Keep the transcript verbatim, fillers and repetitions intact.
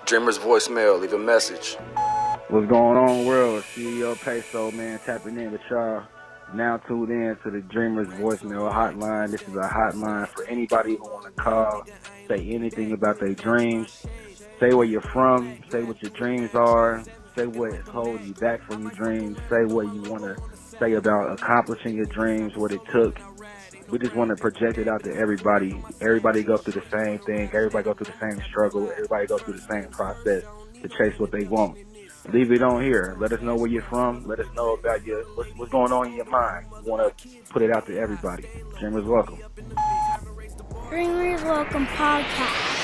Dreamer's voicemail, leave a message. What's going on, world? C E O PESO, man, tapping in with y'all. Now tuned in to the Dreamer's voicemail hotline. This is a hotline for anybody who want to call, say anything about their dreams, say where you're from, say what your dreams are, say what is holding you back from your dreams, say what you want to say about accomplishing your dreams, what it took. We just want to project it out to everybody. Everybody go through the same thing. Everybody go through the same struggle. Everybody go through the same process to chase what they want. Leave it on here. Let us know where you're from. Let us know about your what's, what's going on in your mind. We want to put it out to everybody. Dreamers welcome. Dreamers Welcome Podcast.